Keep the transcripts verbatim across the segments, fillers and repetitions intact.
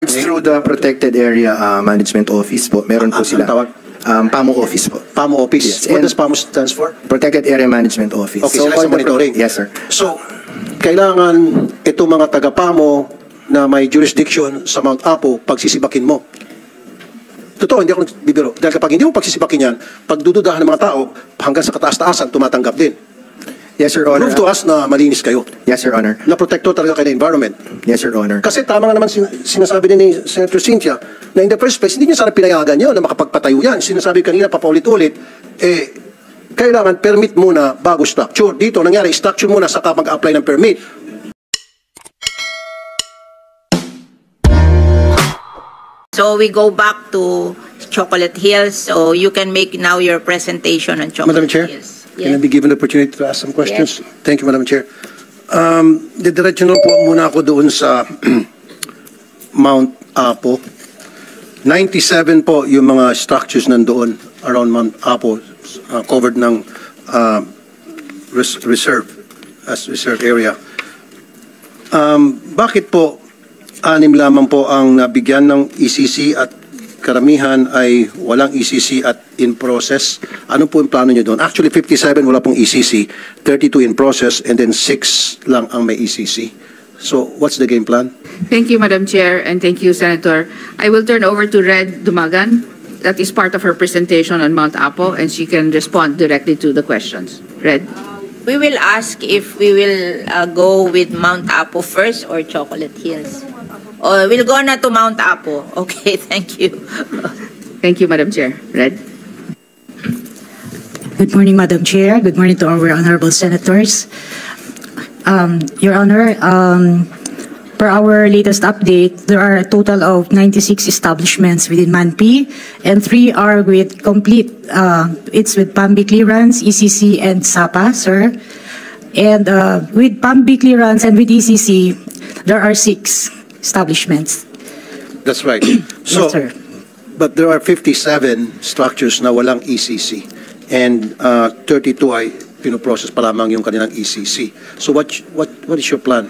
It's through the Protected Area uh, Management Office po. Meron po Ah, sila. ang tawag? Um, PAMO Office po. PAMO Office. Yes, What and- does PAMO stands for? Protected Area Management Office. Okay, sila all sa the pro- monitoring. Yes, sir. So, kailangan itong mga taga-PAMO na may jurisdiction sa Mount Apo, pagsisibakin mo. Totoo, hindi ako nagbibiro. Dahil kapag hindi mo pagsisibakin yan, pagdududahan ng mga tao, hanggang sa kataas-taasan, tumatanggap din. Yes, Your Honor. Prove to us na malinis kayo. Yes, Your Honor. Na protekto talaga kayo ng environment. Yes, Your Honor. Kasi tama nga naman sin sinasabi din ni Senator Cynthia na in the first place, hindi niya sana pinayagan yun na makapagpatayo yan. Sinasabi kanina papaulit-ulit, eh, kailangan permit muna bago structure. Dito, nangyari, structure muna saka mag-apply ng permit. So we go back to Chocolate Hills. So you can make now your presentation on Chocolate Madam Chair, Hills. can I Yes. be given the opportunity to ask some questions? Thank you, Madam Chair. Um, didiretso na po muna ako doon sa Mount Apo. ninety-seven po yung mga structures nandoon around Mount Apo, uh, covered ng uh, res reserve, as reserve area. Um, bakit po anim lamang po ang nabigyan ng E C C at karamihan ay walang E C C at in process? Ano po yung plano nyo doon? Actually, fifty-seven wala pong E C C, thirty-two in process, and then six lang ang may E C C. So, what's the game plan? Thank you, Madam Chair, and thank you, Senator. I will turn over to Red Dumagan. That is part of her presentation on Mount Apo, and she can respond directly to the questions. Red. We will ask if we will uh, go with Mount Apo first or Chocolate Hills. Oh, we'll go na to Mount Apo. Okay, thank you. Thank you, Madam Chair. Red. Good morning, Madam Chair. Good morning to our honorable senators. Um, Your Honor, um, per our latest update, there are a total of ninety-six establishments within M A N P, and three are with complete, uh, it's with P A M B clearance, E C C, and S A P A, sir. And uh, with P A M B clearance and with E C C, there are six establishments. That's right. So, Yes, sir. but there are fifty-seven structures na walang E C C, and uh, thirty-two ay pinoprocess pa lamang yung kanilang E C C. So, what what what is your plan?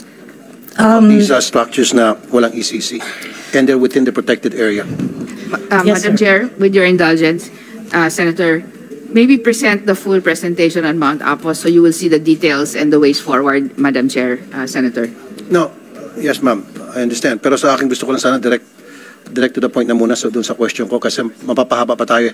Um, These are structures na walang E C C, and they're within the protected area. Uh, Yes, Madam sir. Chair, with your indulgence, uh, Senator, maybe present the full presentation on Mount Apo so you will see the details and the ways forward, Madam Chair, uh, Senator. No, yes ma'am, I understand. Pero sa akin gusto ko lang sana direct, direct to the point na muna sa, dun sa question ko kasi mapapahaba pa tayo.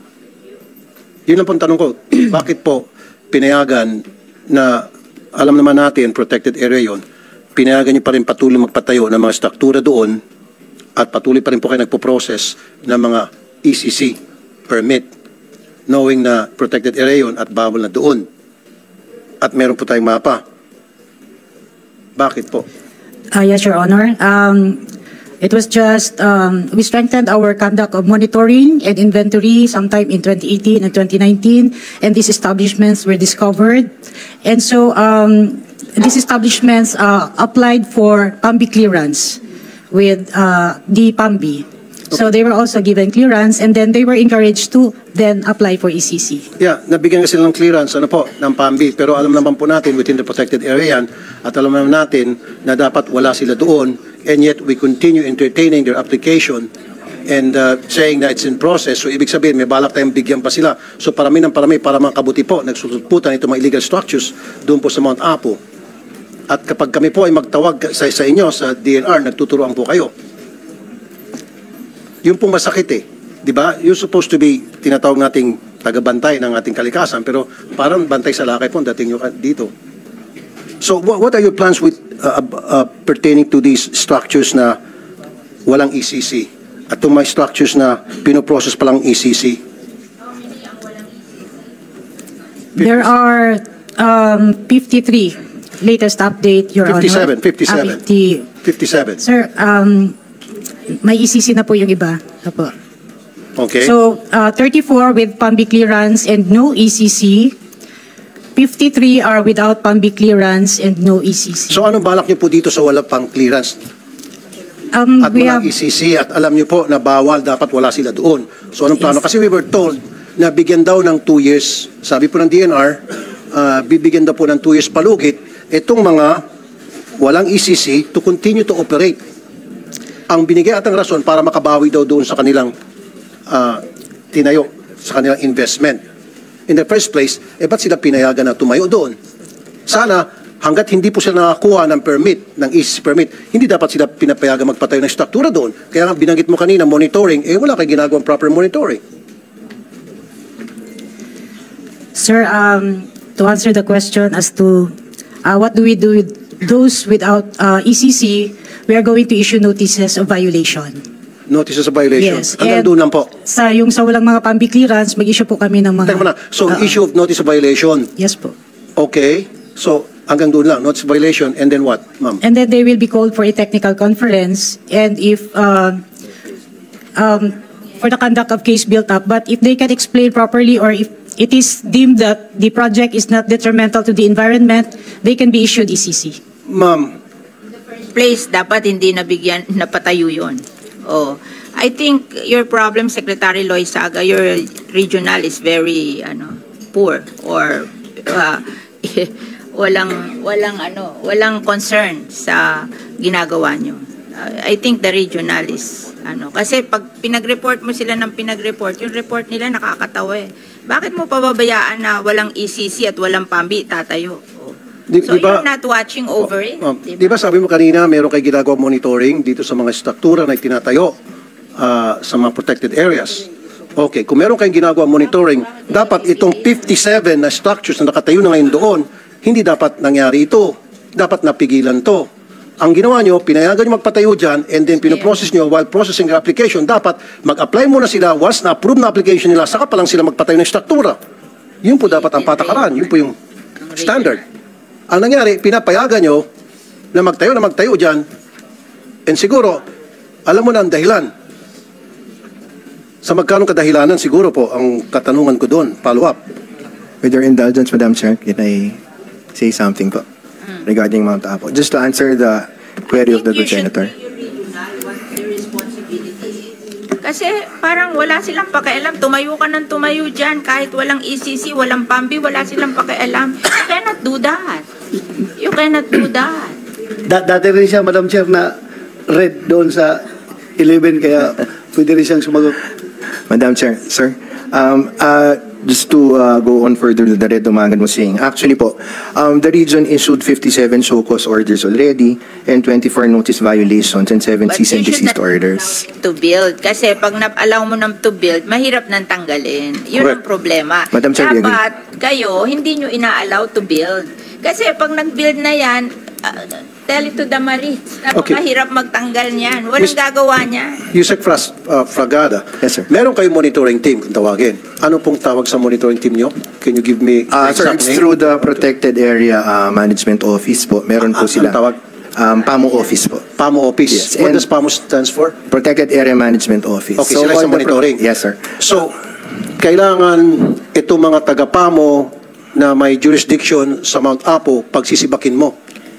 Yun lang pong tanong ko, bakit po pinayagan na alam naman natin, protected area yon, pinayagan niyo pa rin patuloy magpatayo ng mga struktura doon at patuloy pa rin po kayo nagpo-process ng mga E C C permit knowing na protected area yon at bawal na doon. At meron po tayong mapa. Bakit po? Uh, yes, Your Honor. Um, it was just, um, we strengthened our conduct of monitoring and inventory sometime in twenty eighteen and twenty nineteen, and these establishments were discovered. And so um, these establishments uh, applied for P A M B clearance with uh, the P A M B. So they were also given clearance, and then they were encouraged to then apply for E C C. Yeah, nabigyan kasi ng clearance ano po, ng P A M B. Pero alam naman po natin within the protected area yan, at alam naman natin na dapat wala sila doon, and yet we continue entertaining their application and uh, saying that it's in process. So ibig sabihin, may balak tayong bigyan pa sila. So parami ng parami para makabuti po, nagsusuputan ito mga illegal structures doon po sa Mount Apo. At kapag kami po ay magtawag sa, sa inyo, sa D N R, nagtuturoan po kayo. Yung pong masakit eh. Di ba? You're supposed to be tinatawag nating tagabantay ng ating kalikasan, pero parang bantay sa lakay po dating nyo dito. So what, what are your plans with uh, uh, pertaining to these structures na walang E C C? At itong mga structures na pinoprocess pa lang E C C? There are um, fifty-three. Latest update, Your fifty-seven, Honor. fifty-seven. Ah, fifty. fifty-seven. Sir, um, may E C C na po yung iba. Apo. Okay. So, uh, thirty-four with P A M B clearance and no E C C. fifty-three are without P A M B clearance and no E C C. So anong balak niyo po dito sa wala pang clearance? Um, At we walang have, E C C at alam niyo po na bawal, dapat wala sila doon. So anong plano? Yes. Kasi we were told na bigyan daw ng two years, sabi po ng D N R, uh, bibigyan daw po ng two years palugit itong mga walang E C C to continue to operate. ang binigay atang rason para makabawi daw doon sa kanilang ah, tinayo, sa kanilang investment. In the first place, eh ba't sila pinayagan na tumayo doon? Sana, hanggat hindi po sila nakakuha ng permit, ng E C C permit, hindi dapat sila pinapayagan magpatayo ng struktura doon. Kaya nga binanggit mo kanina, monitoring, eh wala kayo ginagawang proper monitoring. Sir, um, to answer the question as to uh, what do we do with those without uh, E C C, we are going to issue notices of violation. Notices of violation. Yes. Hanggang and doon lang po. Sa yung sa walang mga pambi clearance, mag-issue po kami ng mga... Teka muna. So, uh, issue of notice of violation. Yes po. Okay. So, hanggang doon lang. Notice of violation. And then what, ma'am? And then they will be called for a technical conference, and if uh, um, for the conduct of case built up, but if they can explain properly, or if it is deemed that the project is not detrimental to the environment, they can be issued E C C. Ma'am, Place, dapat hindi nabigyan, napatayo yun. Oh, I think your problem, Secretary Loizaga, your regional is very ano poor, or uh, walang walang ano walang concern sa ginagawa nyo. Uh, I think the regional is ano kasi pag pinag-report mo sila ng pinag-report, yung report nila nakakatawa eh. Bakit mo pababayaan na walang E C C at walang pambi tatayo? Oh. Di- So di ba- you're not watching over it. ma'am, di di ba sabi mo kanina, meron kayo ginagawang monitoring dito sa mga struktura na itinatayo ah, sa mga protected areas. Okay, kung meron kayong ginagawang monitoring, dapat itong fifty-seven na structures na nakatayo na ngayon doon, hindi dapat nangyari ito. Dapat napigilan to. Ang ginawa nyo, pinayagan nyo magpatayo dyan, and then pinoprocess nyo while processing your application, dapat mag-apply muna sila, once na-approve na application nila, saka pa lang sila magpatayo ng struktura. Yun po dapat ang patakaran. Yun po yung standard. Ang nangyari, pinapayagan nyo na magtayo na magtayo dyan, and siguro, alam mo na ang dahilan. Sa magkanong kadahilanan, siguro po, ang katanungan ko doon, follow up. With your indulgence, Madam Chair, can I say something po regarding Mount Apo? Just to answer the query of the good senator. Kasi parang wala silang pakialam. Tumayo ka ng tumayo dyan. Kahit walang E C C, walang pambi, wala silang pakialam. You cannot do that. You cannot do that. Da dati rin siya, Madam Chair, na red doon sa eleven, kaya pwede rin siyang sumagot. Madam Chair, sir, um, uh, just to uh, go on further to the red Dumagan was saying, actually po, um, the region issued fifty-seven show cause orders already and twenty-four notice violations and seven But cease and you should desist not orders. allow to build. Kasi pag na-allow mo ng to build, mahirap nang tanggalin. Yun ang Correct. problema. Madam Chair, we agree. Dapat kayo, hindi nyo ina-allow to build. Kasi pag nag-build na yan, uh, tell it to the Marines. Okay. Napakahirap magtanggal niyan. Walang Miss- gagawa niyan. Yusek Fras, uh, Fragada. Yes, sir. Meron kayong monitoring team kung tawagin. Ano pong tawag sa monitoring team nyo? Can you give me Uh, the sir, exact it's name? through the Protected Area uh, Management Office po. Meron po Ah, sila. anong tawag? Um, PAMO Office po. PAMO Office. Yes, What and- does PAMO stands for? Protected Area Management Office. Okay, sila all sa the pro- monitoring. Yes, sir. So, kailangan itong mga taga-PAMO na may jurisdiction sa Mount Apo, pagsisibakin mo.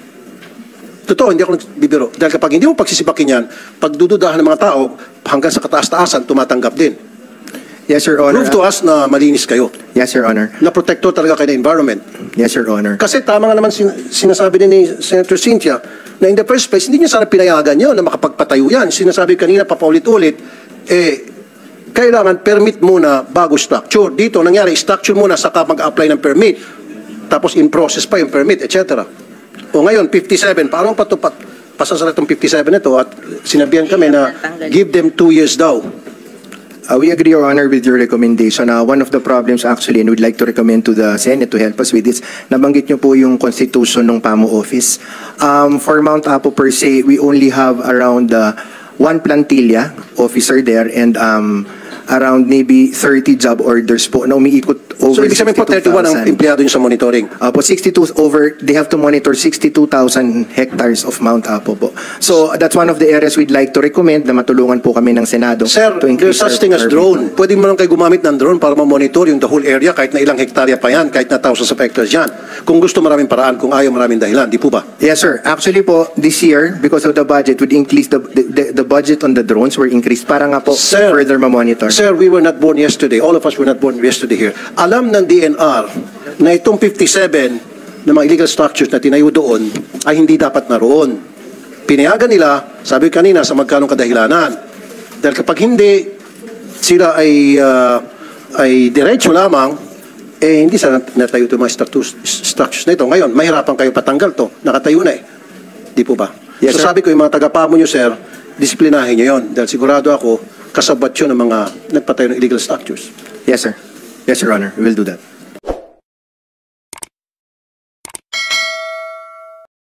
Totoo, hindi ako nagbibiro. Dahil kapag hindi mo pagsisibakin yan, pagdududahan ng mga tao, hanggang sa kataas-taasan, tumatanggap din. Yes, Your Honor. Prove to us na malinis kayo. Yes, Your Honor. Na protector talaga kayo ng environment. Yes, Your Honor. Kasi tama nga naman sin- sinasabi din ni Senator Cynthia na in the first place, hindi niya sana pinayagan niyo na makapagpatayo yan. Sinasabi kanina papaulit-ulit, eh, kailangan permit muna bago structure. Dito, nangyari, structure muna saka mag-apply ng permit. Tapos in process pa yung permit, et cetera. O ngayon, fifty-seven, paano pa ito pasasara itong fifty-seven na ito at sinabihan kami na give them two years daw. Uh, we agree, Your Honor, with your recommendation. Uh, one of the problems actually, and we'd like to recommend to the Senate to help us with this, nabanggit niyo po yung constitution ng PAMO office. Um, for Mount Apo per se, we only have around uh, one plantilla officer there and um, around maybe thirty job orders po na umiikot So, over ibig sabihin po, thirty-one ang empleyado niyo sa monitoring. Uh, po sixty-two over, they have to monitor sixty-two thousand hectares of Mount Apo po. So that's one of the areas we'd like to recommend na matulungan po kami ng Senado. Sir, to there's increase such our- thing as our- drone. Pwede mo lang kayo gumamit ng drone para ma-monitor yung the whole area kahit na ilang hektarya pa yan, kahit na thousands of hectares yan. Kung gusto maraming paraan, kung ayaw maraming dahilan, di po ba? Yes, sir. Actually po, this year, because of the budget, would increase the, the, the budget on the drones were increased para nga po Sir, further ma-monitor. Sir, we were not born yesterday. All of us were not born yesterday here. Alam ng D N R na itong fifty-seven na mga illegal structures na tinayo doon ay hindi dapat naroon. pinayagan nila, sabi kanina, sa magkanong kadahilanan. Dahil kapag hindi, sila ay, uh, ay diretso lamang, eh hindi sana natayo ito mga structures, structures na ito. Ngayon, mahirapan kayo patanggal to. Nakatayo na eh. Di po ba? Yes, so sir. sabi ko, yung mga tagapamo nyo, sir, disiplinahin nyo yun. Dahil sigurado ako, kasabat yun ng mga nagpatayo ng illegal structures. Yes, sir. Yes, Your Honor. We will do that.